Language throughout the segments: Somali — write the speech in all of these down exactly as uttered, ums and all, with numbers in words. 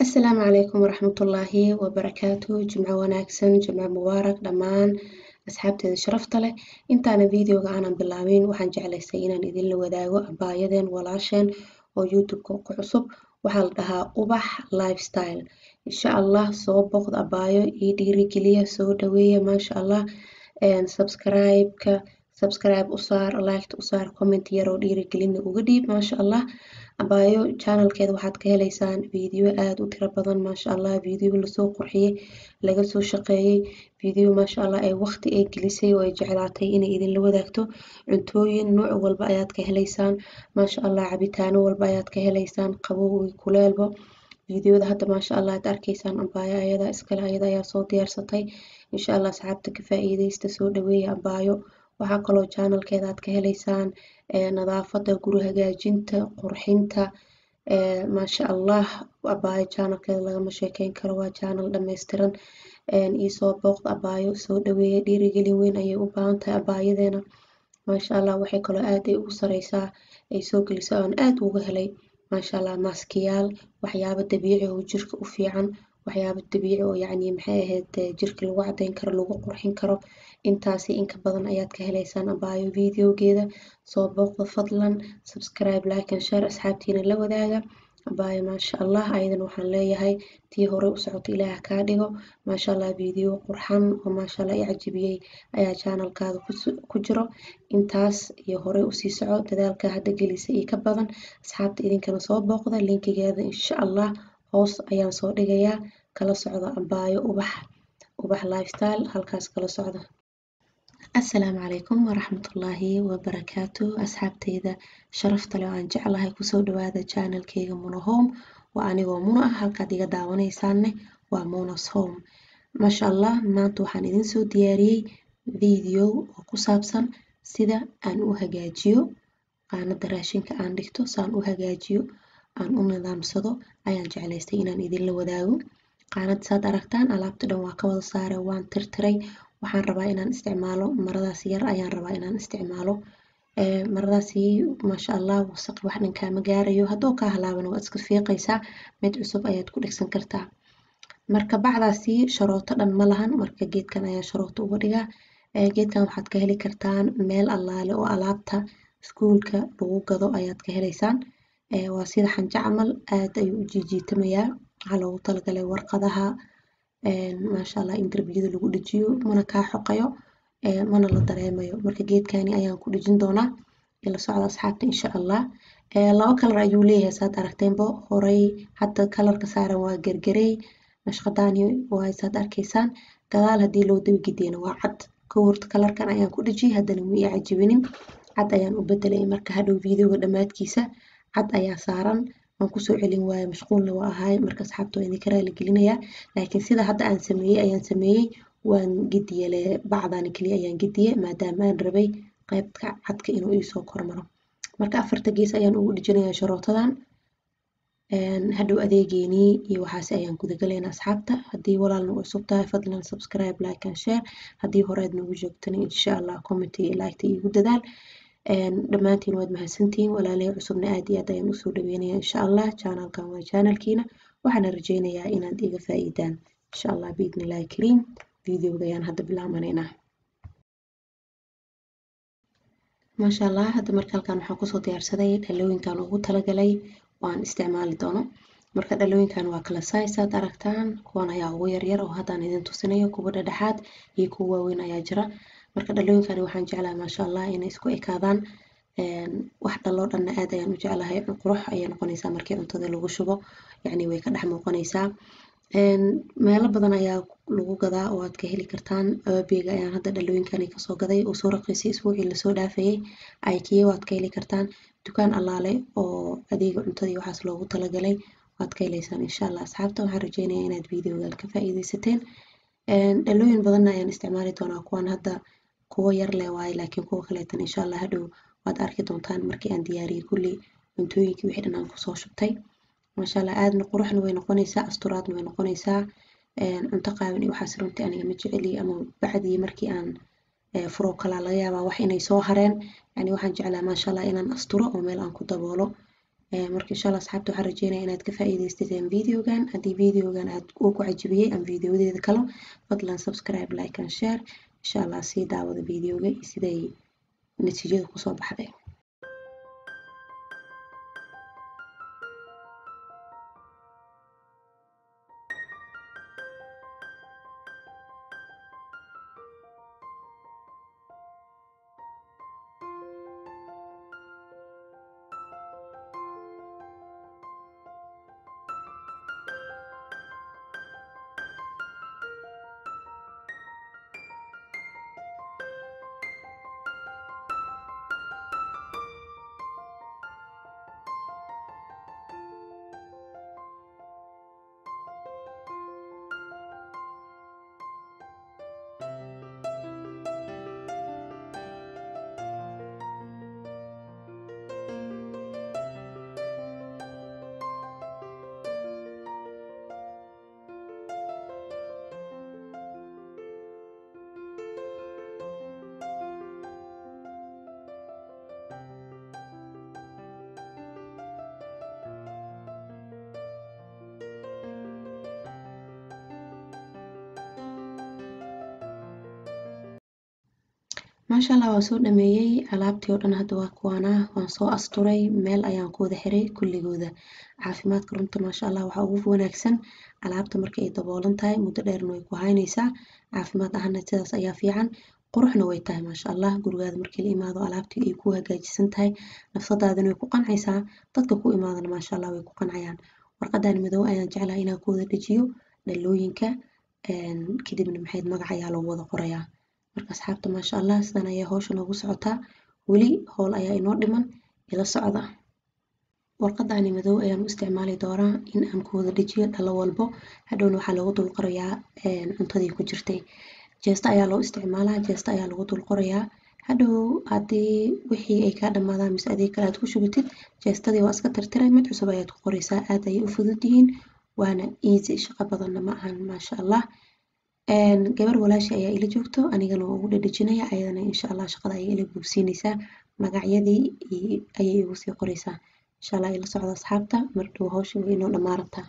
السلام عليكم ورحمة الله وبركاته. جمعة وناكسن جمعة مبارك دمان أصحابتي شرفت له intaana videoga aanan bilaabin waxaan jeclaystay inaan idinla wadaago abaayaden walaasheen oo youtube-ka ku cusub waxaa la dhahaa ubax lifestyle. insha allah soo booqda abaayo ii dhiirigeliya soo dhaweeya maasha allah. subscribe-ka subscribe u saar, like u saar, comment yar oo dhiirigelin uga dhiib maasha allah. abaayo channelkeeda waxaad ka heleysaan video aad u tiro badan maasha allah, video lasoo qurxiyay laga soo shaqeeyay, video maasha allah ay waqti ay gelisay oo ay jeclaatay inay idinla wadaagto. cuntooyin nooc walba ayaad ka heleysaan maasha allah, cabitaano walba ayaad ka heleysaan, qabow iyo kuleelba. videoda hadda maasha allah aad arkaysaan abaayo ayada iskale, ayada ayaa soo diyaarsatay. insha allah asxaabta ka faa'iideysta, soo dhaweeya abaayo. waxaa kaloo channelkeeda aad ka heleysaan nadaafada, guri hagaajinta, qurxinta. maasha allah abaayo channelkeeda lagama sheekeyn karo, waa channel dhameystiran. iisoo booqda abaayo, soo dhaweeya, dhiirigelin weyn ayay u baahan tahay abaayadeena maasha allah. waxay kaloo aad ay ugu sareysaa ay soo gelisay aan aad uga helay maasha allah maaskiyaal, waxyaabo dabiici oo jirka u fiican, waxyaabo dabiici oo yacni maxay ahayd jirka lagu cadeyn karo, lagu qurxin karo. intaasi inka badan ayaad ka heleysaan abaayo videogeeda. soo booqda fadlan, subscribe, like and share, asxaabtiina la wadaaga abaayo maasha allah. ayadan waxaan leeyahay tii hore u socoto ilaah kaa dhigo maasha allah. video qurxan oo maasha allah i cajibiyey ayaa channelkaada ku jiro. intaas iyo hore usii soco, dadaalka hadda gelisay iyo ka badan. asxaabta idinkana soo booqda, linkigeeda insha allah hoos ayaan soo dhigayaa. kala socda abaayo ubax ubax lifestyle, halkaas kala socda. السلام عليكم ورحمة الله وبركاته. أصحابتيدا شرفت لو أن جعلها كسود هذا channel كيغا منو هوم، وأنا ومنو هالكا ديغا داوانيساني ومونوس هوم. ما شاء الله maanta waxaan idin soo diyaariyey video oo ku saabsan sida aan u hagaajiyo qaanada raashinka aan dhigto, saan u hagaajiyo aan u nidaamsado ayaan jeclaystay inaan idinla wadaago. qaanad saad aragtaan alaabta dhan waa ka wada saaray, waan tirtiray. waxaan rabaa inaan isticmaalo maradaas yar ayaan rabaa inaan isticmaalo. maradaasi maasha allah wasaq wax dhan kaama gaarayo, hadduu kaa halaabana waa iska fiiqaysaa, mid cusub ayaad ku dhigsan kartaa. marka bacdaasi sharooto dhan ma lahan, marka geedkan ayaa sharooto uga dhigaa. geedkan waxaad ka heli kartaan meel allaale oo alaabta iskuulka lagu gado ayaad ka heleysaan. waa sida xanjo camal, aad ayuu u jiijiitamayaa. waxaa loogu talagalay warqadaha maasha allah in darbiyada lagu dhajiyo, mana kaa xoqayo mana la dareemayo. marka geedkani ayaan ku dhejin doonaa, ila socda asxaabta insha allah. laba kalar ayuu leeyahay saad aragteenbo horey. hadda kalarka saaran waa gargarey, nashqadaani waa saad arkaysaan. gadaal haddii loo dabi gidiyana waa cad. ka horta kalarkan ayaan ku dhejiyey, haddana ma ii cajibinin, cad ayaan u bedelay. marka hadhow videoga dhammaadkiisa cad ayaa saaran. waan kusoo celin waaye, mashquulna waa ahay, marka asxaabta waa idinka raali gelinayaa. laakiin sida hadda aan sameeyey ayaan sameeyey, waan gidiyele bacdaani kaliya ayaan gidiyey maadaama aan rabay qaybta cadka inuu iisoo kormaro. marka afarta gees ayaan ugu dhejinayaa sharootadan. hadhow adeegeenii iyo waxaas ayaan gudagalaynaa asxaabta. haddii walaalna u cusub tahay fadlan subscribe, like and share. haddii horead noogu joogtana insha allah comment iyo like iigu dadaal. dhammaantiin waad mahadsantihiin. walaalihii cusubna aad iyo aad ayaan usoo dhaweynayaa insha allah. channelkan waa channelkiina, waxaana rajeynayaa inaad iga faa'iidaan insha allah biidni illaahi kariim. videoga ayaan hadda bilaabanaynaa. maasha allah hadda marka halkan waxaan kusoo diyaarsaday dhalooyinkan ugu talagalay waan isticmaali doono. marka dhalooyinkan waa kala size aad aragtaan, kuwan ayaa ugu yaryar oo haddaan idin tusinayo, kuwa dhexdhexaad iyo kuwa waaweyn ayaa jira. marka dhalooyinkani waxaan jeclahay maasha allah inay isku ekaadaan. wax dhaloo dhanna aad ayaan u jeclahay, qurux ayay noqonaysaa markii cuntada lagu shubo, yacni way ka dhex muuqanaysaa. meelo badan ayaa lagu gadaa oo aad ka heli kartaan. ababiga ayaan hadda dhalooyinkani kasoo gaday oo soo raqiisay isbuucii lasoo dhaafayay. IKEA waad ka heli kartaan. dukaan allaale oo adeega cuntada iyo waxaas loogu talagalay waad ka heleysaan insha allah. asxaabta waxaan rajeynayaa inaad videogan ka faa'iideysateen. dhalooyin badanna ayaan isticmaali doonaa. kuwan hadda kuwa yar leh waaye, laakiin kuwa kaleetan insha allah hadhow waad arki doontaan markii aan diyaariyey kulli cuntooyinkii wixii dhan aan kusoo shubtay. maasha allah aadna quruxna way noqonaysaa, asturaadna way noqonaysaa. cunto qaawan iyo waxaas runtii aniga ma jeceli, ama bacdii markii aan furo kalaa laga yaabaa wax inay soo hareen. yani waxaan jeclaa maasha allah inaan asturo oo meel aan ku daboolo. marka insha Allah asxaabta waxaan rajeynayaa inaad ka faa'iidaysateen videogan. haddii videogan aad uu ku cajabiyey ama videoyadeeda kale fadlan subscribe like and share insha Allah sii daawada videoga iyo siday natiijada kusoo baxday. maasha Allah waa soo dhameeyay alaabtii oo dhan hadda waa kuwaana waan soo asturay meel ayaan ku wada xiray kulligooda. caafimaadka runta maasha Allah waxa ugu wanaagsan alaabta marka ay daboolan tahay muddo dheerna way ku haynaysaa caafimaad ahaana sidaas ayaa fiican quruxna way tahay maasha Allah. gurigaada markii la imaado alaabtii ay ku hagaajisan tahay nafsadaadana way ku qancaysaa dadka ku imaadana maasha Allah way ku qancayaan. warqadan madow ayaan jeclahay inaan ku wada dhajiyo dhalooyinka kadibna maxayd magac ayaa loogu wada qorayaa. marka asxaabta maasha Allah sidan ayaa hawsha noogu socotaa weli howl ayaa inoo dhiman ila socda. warqadani madow ayaan u isticmaali doonaa in aan ku wada dhajiyo dhalo walbo hadhowna waxaa lagu dul qorayaa cuntadii ku jirtay. jeesta ayaa loo isticmaalaa jeesta ayaa lagu dul qorayaa hadhow haddii wixii ay kaa dhamaadaan mise adeeg kale aad ku shubitid jeestadii waa iska tirtiray mid cusub ayaad ku qoraysaa. aad ayay u fudud yihiin waana easy shaqo badanna ma ahan maasha Allah. gabar walaashi ayaa ila joogto anigana waa ugu dhadhajinaya ayadana insha Allah shaqada ayay ila bogsiinaysaa magacyadii ayay igu sii qoraysaa insha Allah ila socda asxaabta mar dhow hawsha way inoo dhamaarataa.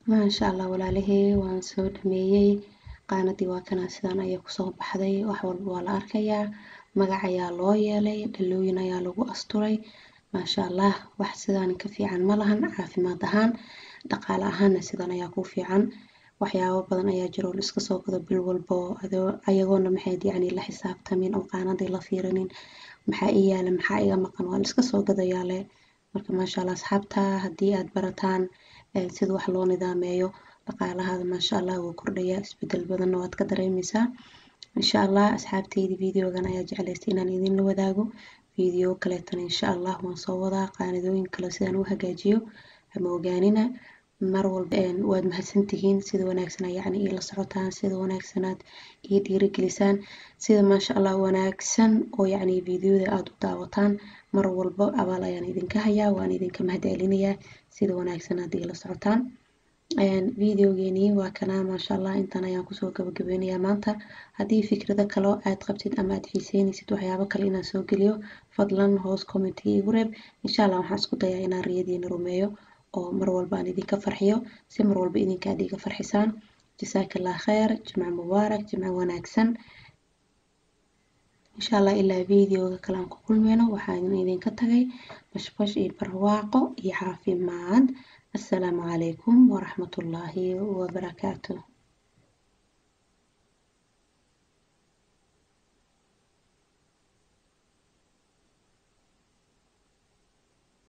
ما شاء الله walaalahey waan soo dhameeyay qaanadii waa kana sidaan ayay kusoo baxday wax walba waa la arkayaa magac ayaa loo yeelay dhalooyin ayaa lagu asturay ma sha Allah wax sidaan ka fiican ma lahan caafimaad ahaan dhaqaale ahaan sidaan ayaa ku fiican waxyaabo badan ayaa jiro la iska soo gado bil walbo ayagoona maxay yacni la xisaabtamin oo qaanadii la fiirinin maxaa i yaala maxaa iga maqan waa la iska soo gadayaa le marka ma sha Allah asxaabta hadii aad barataan sida wax loo nidaameeyo dhaqaalahaada ma sha Allah wuu kordhaya isbedel badan waad ka dareemaysaa insha Allah asxaabtayda videogan ayaa jeclaystay inaan idin la wadaago video kale tan insha Allah waan soo wadaa qaanadooyin kale sidaan u hagaajiyo ama ogaanina mar walba waad mahadsantihiin sida wanaagsan yacni ila socotaan sida wanaagsanaad iyo dhiirigelisaan sida ma sha Allah wanaagsan oo yacni videoda aad u daawataan mar walba abaal ayaan idinka hayaa waan idinka mahadcelinayaa sida wanaagsan ila socotaan een videogeeni waa kana ma sha Allah intaan ayaan kusoo gabagabeynayaa maanta hadii fikrado kale aad qabtid ama aad xiiseynaysid waxyaabo kale inaan soo geliyo fadlan hoos comment igu reeb insha Allah waxaan isku dayaa inaan riyadiina rumeeyo oo mar walba aan idinka farxiyo si mar walba idinka adiga farxisaan jazakallahu khair jimca mubaarak jimca wanaagsan insha Allah ilaa videoga kale aan ku kulmeyno waxaan idinka tagay bashbash iyo barwaaqo iyo caafimaad assalaamu calaykum waraxmatullaahi wabarakaatuh